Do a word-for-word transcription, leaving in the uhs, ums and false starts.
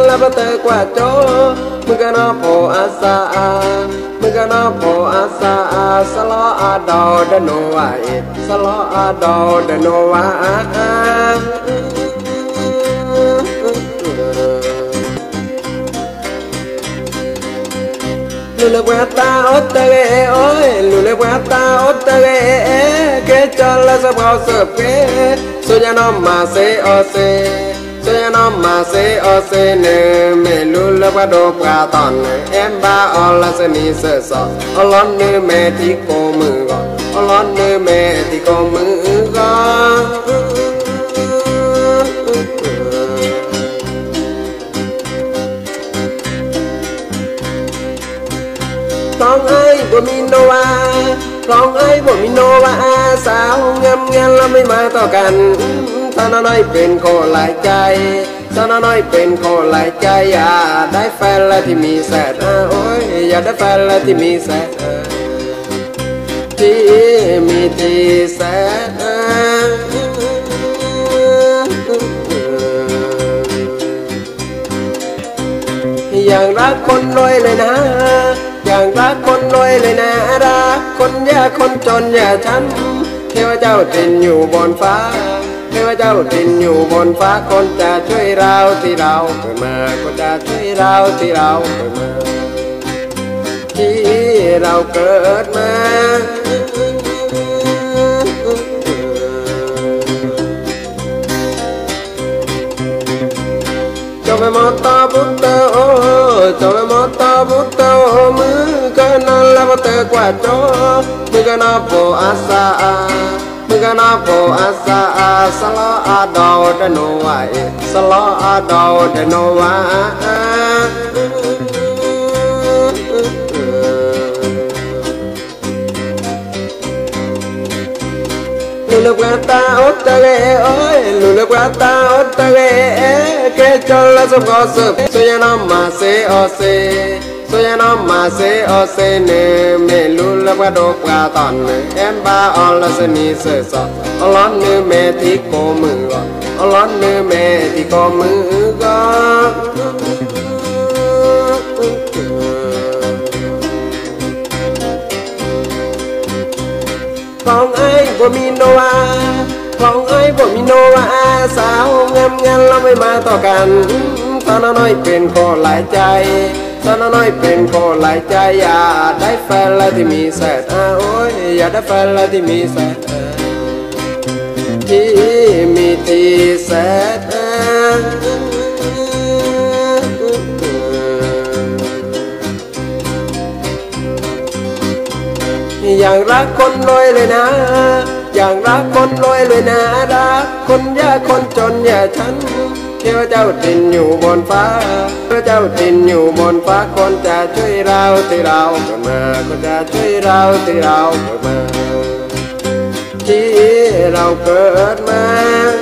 ละบะเตกว่าโจมึงก็นอโผอาซามึงก็นอโผอาซาสลออาดอเดโนวาสลออาดอเดโนวาลูเลกว่าตาอดตะเกโอ้ยลูเลกว่าตาอดตะเกเกจอละสะเปาเสเปสุญญานอมมาเซอเซสุญญานอมมาเซอเซเนเมลูเลกว่าโดปาตอนเอ็มบาออละสนีเสสออลอนเนเมติโกมือก็อลอนเนเมติโกมือก็ร้องไห้บ่มีโนวาร้องไห้บ่มีโนวาสาวงามงามแล้วไม่มาต่อกันสาวน้อยเป็นโคหลายใจสาวน้อยเป็นโคหลายใจอยากได้แฟนแล้วที่มีแสนโอ้ยอยากได้แฟนแล้วที่มีแสนที่มีที่แสนอย่างรักคนรวยเลยนะอย่างรักคนรวยเลยนะรักคนยากคนจนอย่าช้ำเทวเจ้าตินอยู่บนฟ้าเทวเจ้าตินอยู่บนฟ้าคนจะช่วยเราที่เราเกิดมาคนจะช่วยเราที่เราเกิดมาที่เราเกิดมาจบไปหมดตาบุตรโอ้จบไปหมดตาบุตรมือก็นอนแล้วเตอกว่าโจมือก็นอนโผอาซามือก็นอนโผอาซาสลออาดอเดโนวาสลออาดอเดโนวาลูเลกว่าตาอดตะเกโอ้ยลูเลกว่าตาอดตะเกเกจอละสะเปาเสสุญญานอมมาเซอเซสุญญานอมมาเซอเซเนเมลูเลกว่าโดปาตอนเอ็มบาออละสนีเสสออลอนเนเมติโกมืออลอนเนเมติโกมือก็ร้องไห้บ่มีโนวาร้องไห้บ่มีโนวาสาวงามงามเราไม่มาต่อกันสาวน้อยเป็นโคหลายใจสาวน้อยเป็นโคหลายใจอยากได้แฟนแล้วที่มีแสนโอ้ยอยากได้แฟนแล้วที่มีแสนที่มีที่แสนอย่างรักคนรวยเลยนะอย่างรักคนรวยเลยนะรักคนยากคนจนอย่าฉันเทวเจ้าตินอยู่บนฟ้าเทวเจ้าตินอยู่บนฟ้าคนจะช่วยเราที่เราเกิดมาคนจะช่วยเราที่เราเกิดมาที่เราเกิดมา